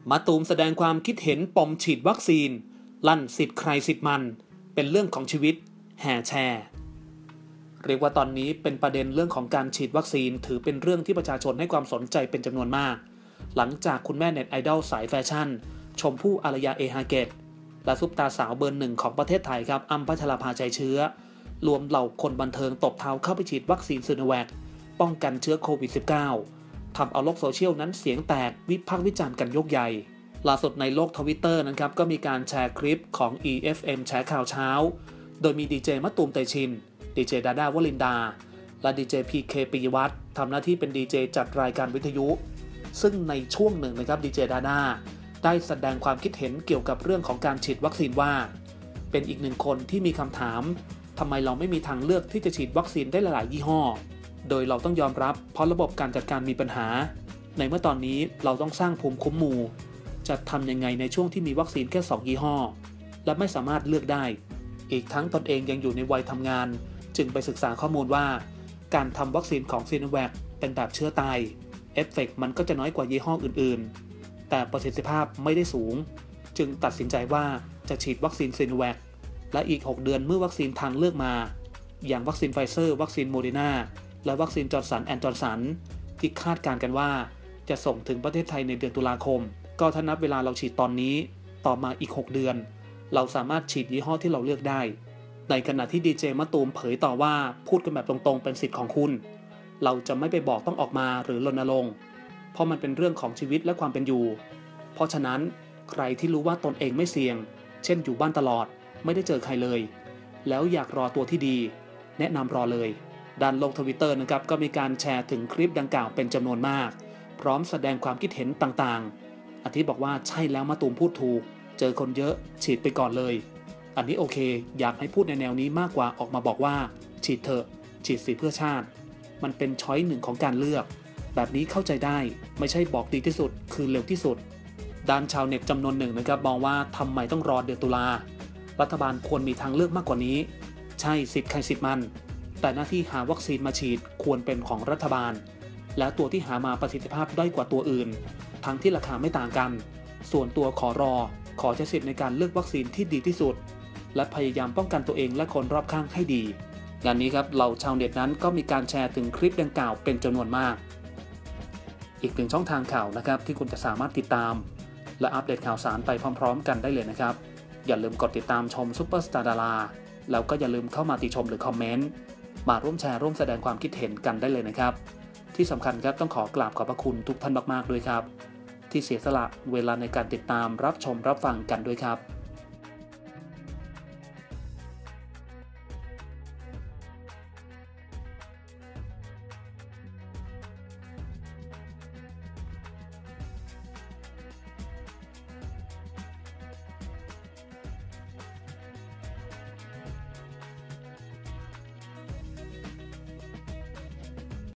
มะตูมแสดงความคิดเห็นปมฉีดวัคซีนลั่นสิทธิ์ใครสิทธิ์มันเป็นเรื่องของชีวิตแห่แชร์เรียกว่าตอนนี้เป็นประเด็นเรื่องของการฉีดวัคซีนถือเป็นเรื่องที่ประชาชนให้ความสนใจเป็นจำนวนมากหลังจากคุณแม่เน็ตไอดอลสายแฟชั่นชมพู่อารยาเอฮาเกตและซุปตาสาวเบอร์หนึ่งของประเทศไทยครับอ้ำพัชราภาใจเชื้อรวมเหล่าคนบันเทิงตบเท้าเข้าไปฉีดวัคซีนซิโนแวคป้องกันเชื้อโควิด -19 ทำเอาโลกโซเชียลนั้นเสียงแตกวิพากษ์วิจารณ์กันยกใหญ่ล่าสุดในโลก Twitter นะครับก็มีการแชร์คลิปของ EFM แชร์ข่าวเช้าโดยมีดีเจมะตูมเตชินดีเจดาด้าวลินดาและดีเจพีเคปิยวัฒน์ทำหน้าที่เป็นดีเจจัดรายการวิทยุซึ่งในช่วงหนึ่งนะครับดีเจดาด้าได้แสดงความคิดเห็นเกี่ยวกับเรื่องของการฉีดวัคซีนว่าเป็นอีกหนึ่งคนที่มีคำถามทำไมเราไม่มีทางเลือกที่จะฉีดวัคซีนได้หลายๆยี่ห้อโดยเราต้องยอมรับเพราะระบบการจัดการมีปัญหาในเมื่อตอนนี้เราต้องสร้างภูมิคุ้มหมู่จะทำยังไงในช่วงที่มีวัคซีนแค่2ยี่ห้อและไม่สามารถเลือกได้อีกทั้งตนเองยังอยู่ในวัยทำงานจึงไปศึกษาข้อมูลว่าการทำวัคซีนของซีโนแวคเป็นแบบเชื้อตายเอฟเฟกต์มันก็จะน้อยกว่ายี่ห้ออื่นๆแต่ประสิทธิภาพไม่ได้สูงจึงตัดสินใจว่าจะฉีดวัคซีนซีโนแวคและอีก6เดือนเมื่อวัคซีนทางเลือกมาอย่างวัคซีนไฟเซอร์วัคซีนโมเดอร์นาและวัคซีนจอร์นสันแอนด์จอร์นสันที่คาดการณ์กันว่าจะส่งถึงประเทศไทยในเดือนตุลาคมก็ถ้านับเวลาเราฉีดตอนนี้ต่อมาอีก6เดือนเราสามารถฉีดยี่ห้อที่เราเลือกได้ในขณะที่ดีเจมะตูมเผยต่อว่าพูดกันแบบตรงๆเป็นสิทธิ์ของคุณเราจะไม่ไปบอกต้องออกมาหรือรณรงค์เพราะมันเป็นเรื่องของชีวิตและความเป็นอยู่เพราะฉะนั้นใครที่รู้ว่าตนเองไม่เสี่ยงเช่นอยู่บ้านตลอดไม่ได้เจอใครเลยแล้วอยากรอตัวที่ดีแนะนำรอเลยด้านลง Twitter นะครับก็มีการแชร์ถึงคลิปดังกล่าวเป็นจำนวนมากพร้อมแสดงความคิดเห็นต่างๆอาทิบอกว่าใช่แล้วมะตูมพูดถูกเจอคนเยอะฉีดไปก่อนเลยอันนี้โอเคอยากให้พูดในแนวนี้มากกว่าออกมาบอกว่าฉีดเถอะฉีดสิเพื่อชาติมันเป็นช้อยหนึ่งของการเลือกแบบนี้เข้าใจได้ไม่ใช่บอกดีที่สุดคือเร็วที่สุดด้านชาวเน็ตจำนวนหนึ่งนะครับมองว่าทำไมต้องรอเดือนตุลารัฐบาลควรมีทางเลือกมากกว่านี้ใช่สิทธิ์ใครสิทธิ์มันแต่หน้าที่หาวัคซีนมาฉีดควรเป็นของรัฐบาลและตัวที่หามาประสิทธิภาพด้อยกว่าตัวอื่นทั้งที่ราคาไม่ต่างกันส่วนตัวขอใช้สิทธิ์ในการเลือกวัคซีนที่ดีที่สุดและพยายามป้องกันตัวเองและคนรอบข้างให้ดีงานนี้ครับเหล่าชาวเน็ตนั้นก็มีการแชร์ถึงคลิปดังกล่าวเป็นจำนวนมากอีกหนึ่งช่องทางข่าวนะครับที่คุณจะสามารถติดตามและอัปเดตข่าวสารไปพร้อมๆกันได้เลยนะครับอย่าลืมกดติดตามชมซุปเปอร์สตาร์ดาราแล้วก็อย่าลืมเข้ามาติชมหรือคอมเมนต์มาร่วมแชร์ร่วมแสดงความคิดเห็นกันได้เลยนะครับที่สำคัญครับต้องขอกราบขอบพระคุณทุกท่านมากๆด้วยครับที่เสียสละเวลาในการติดตามรับชมรับฟังกันด้วยครับ